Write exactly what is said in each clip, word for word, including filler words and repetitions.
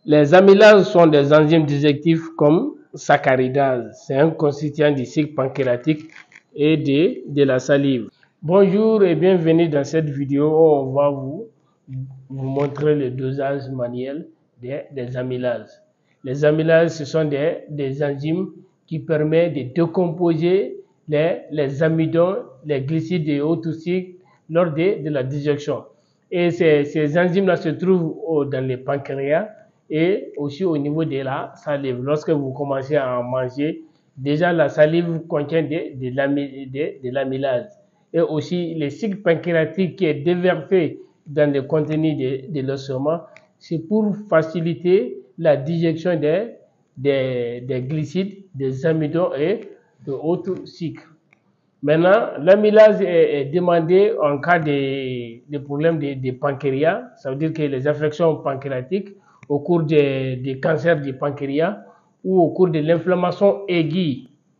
Les amylases sont des enzymes digestifs comme saccharidase. C'est un constituant du cycle pancréatique et de, de la salive. Bonjour et bienvenue dans cette vidéo où on va vous, vous montrer le dosage manuel des, des amylases. Les amylases, ce sont des, des enzymes qui permettent de décomposer les, les amidons, les glucides de haut cycle lors de, de la digestion. Et ces, ces enzymes-là se trouvent au, dans les pancréas et aussi au niveau de la salive. Lorsque vous commencez à en manger, déjà la salive contient de, de, de, de l'amylase. Et aussi le cycle pancréatique qui est déversé dans le contenu de, de l'estomac, c'est pour faciliter la digestion des, des, des glucides, des amidons et de haut cycle. Maintenant, l'amylase est, est demandée en cas de, de problèmes de, de pancréas, ça veut dire que les affections pancréatiques au cours des de cancers du pancréas ou au cours de l'inflammation aiguë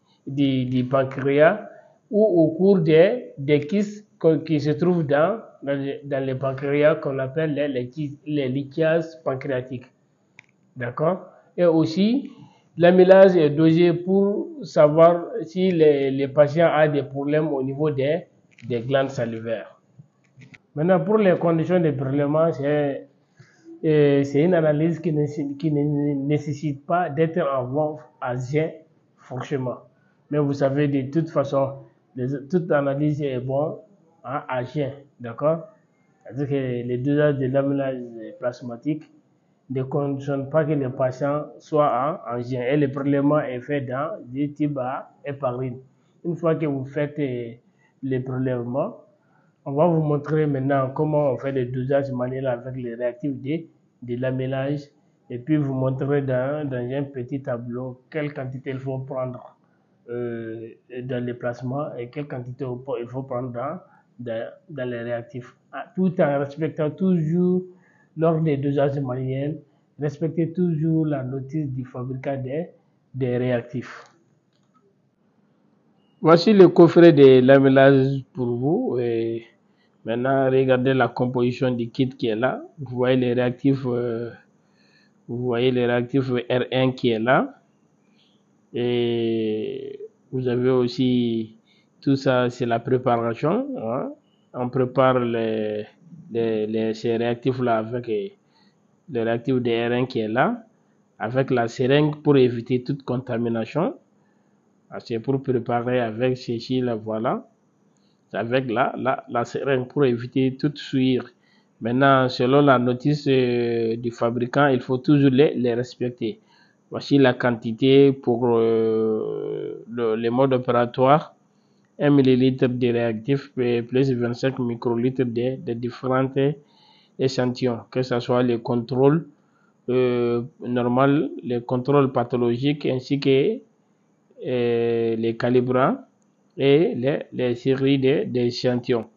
du, du pancréas ou au cours des, des kystes qui se trouvent dans, dans, le, dans le pancréas qu'on appelle les, les, les lithiases pancréatiques. D'accord? Et aussi, l'amylase est dosée pour savoir si les, les patients ont des problèmes au niveau des, des glandes salivaires. Maintenant, pour les conditions de prélèvement, c'est c'est une analyse qui ne, qui ne nécessite pas d'être en voie à jeun fonctionnement. Mais vous savez, de toute façon, les, toute analyse est bonne hein, à jeun, d'accord? C'est-à-dire que le dosage de l'amylase plasmatique ne conditionne pas que le patient soit en, en jeun. Et le prélèvement est fait dans des types à héparine. Une fois que vous faites le prélèvement, on va vous montrer maintenant comment on fait le dosage manuel avec les réactifs de, de l'amylase et puis vous montrer dans, dans un petit tableau quelle quantité il faut prendre euh, dans les plasmas et quelle quantité il faut prendre dans, dans, dans les réactifs. Tout en respectant toujours, lors des dosages manuels, respectez toujours la notice du fabricant des, des réactifs. Voici le coffret de l'amylase pour vous. Et maintenant, regardez la composition du kit qui est là. Vous voyez les réactifs, euh, vous voyez les réactifs R un qui est là. Et vous avez aussi tout ça, c'est la préparation. Hein. On prépare les, les, les, ces réactifs-là avec le réactif de R un qui est là, avec la seringue pour éviter toute contamination. C'est pour préparer avec ceci, là, voilà. Avec la, la, la seringue pour éviter toute souillure. Maintenant, selon la notice euh, du fabricant, il faut toujours les, les respecter. Voici la quantité pour euh, le, le mode opératoire. un millilitre de réactif plus vingt-cinq microlitres de, de différents échantillons, que ce soit les contrôles euh, normal, les contrôles pathologiques ainsi que euh, les calibrants et les, les séries d'échantillons.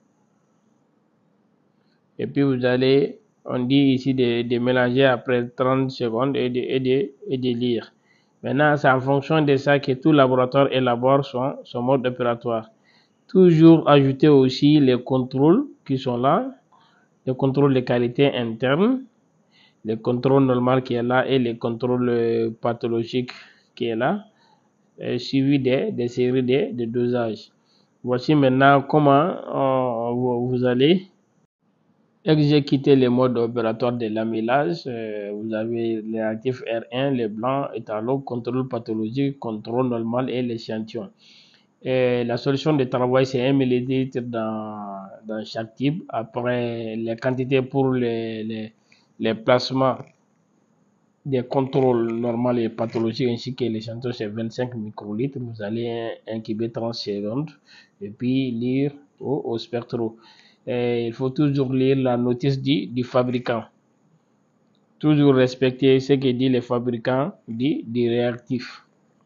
Et puis vous allez, on dit ici de, de mélanger après trente secondes et de, et de, et de lire. Maintenant, c'est en fonction de ça que tout laboratoire élabore son, son mode opératoire. Toujours ajouter aussi les contrôles qui sont là, les contrôles de qualité interne, le contrôle normal qui est là et le contrôle pathologique qui est là, suivi des, des séries de, de dosage. Voici maintenant comment on, vous allez exécuter le mode opératoire de l'amylase. Euh, vous avez les réactifs R un, les blancs, étalons, contrôle pathologique, contrôle normal et l'échantillon. Et la solution de travail, c'est un millilitre dans, dans chaque type. Après, les quantités pour les, les, les plasmas des contrôles normaux et pathologiques ainsi que l'échantillon, c'est vingt-cinq microlitres. Vous allez incuber trente secondes et puis lire au, au spectro. Et il faut toujours lire la notice du, du fabricant. Toujours respecter ce que dit le fabricant du, du réactif.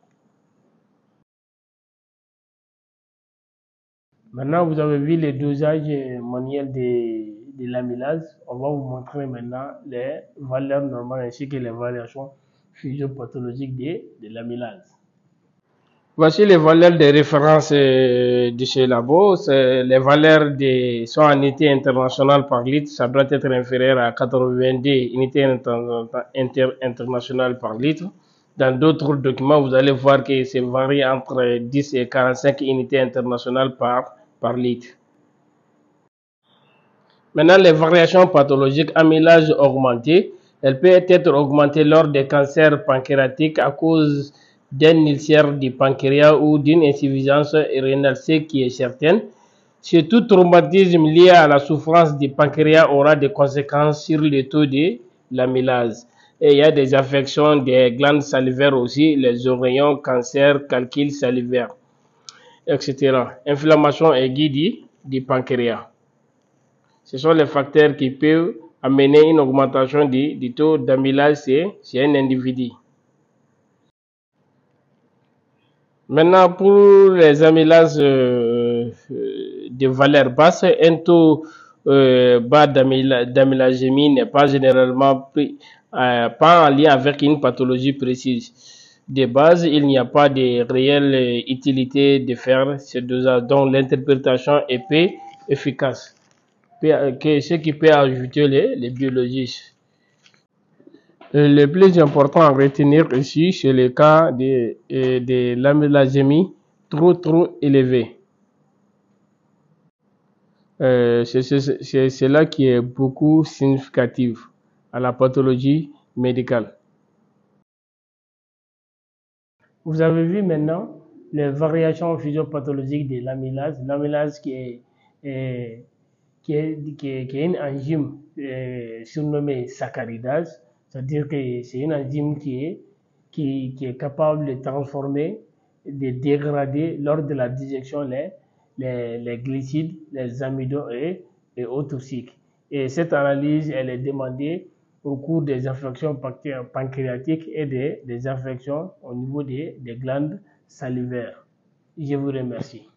Maintenant, vous avez vu les dosages manuels de, de l'amylase. On va vous montrer maintenant les valeurs normales ainsi que les variations physiopathologiques de, de l'amylase. Voici les valeurs de référence euh, de chez Labo. Les valeurs de, sont en unité internationale par litre. Ça doit être inférieur à quatre-vingt-deux unités inter, inter, internationales par litre. Dans d'autres documents, vous allez voir que c'est varie entre dix et quarante-cinq unités internationales par, par litre. Maintenant, les variations pathologiques, amylase augmentée, elle peut être augmentée lors des cancers pancréatiques à cause d'un ulcère du pancréas ou d'une insuffisance rénale, ce qui est certain. C'est tout traumatisme lié à la souffrance du pancréas aura des conséquences sur le taux de l'amylase. Et il y a des affections des glandes salivaires aussi, les oreillons, cancer, calcul salivaire, et cetera. Inflammation aiguë du, du pancréas. Ce sont les facteurs qui peuvent amener une augmentation du, du taux d'amylase chez un individu. Maintenant, pour les amylases euh, de valeur basse, un taux euh, bas d'amylasémie n'est pas généralement pris, euh, pas en lien avec une pathologie précise. De base, il n'y a pas de réelle utilité de faire ce dosage dont l'interprétation est peu efficace. Que ce qui peut ajouter les, les biologistes. Le plus important à retenir ici, c'est le cas de, de l'amylasémie trop trop élevée. Euh, c'est cela qui est beaucoup significatif à la pathologie médicale. Vous avez vu maintenant les variations physiopathologiques de l'amylase. L'amylase qui est, est Qui est, qui, est, qui est, une enzyme euh, surnommée saccharidase, c'est-à-dire que c'est une enzyme qui est, qui, qui est capable de transformer, de dégrader lors de la digestion les, les, les glycides, les amidons et, et autres cycles. Et cette analyse, elle est demandée au cours des infections pancréatiques et des, des infections au niveau des, des glandes salivaires. Je vous remercie.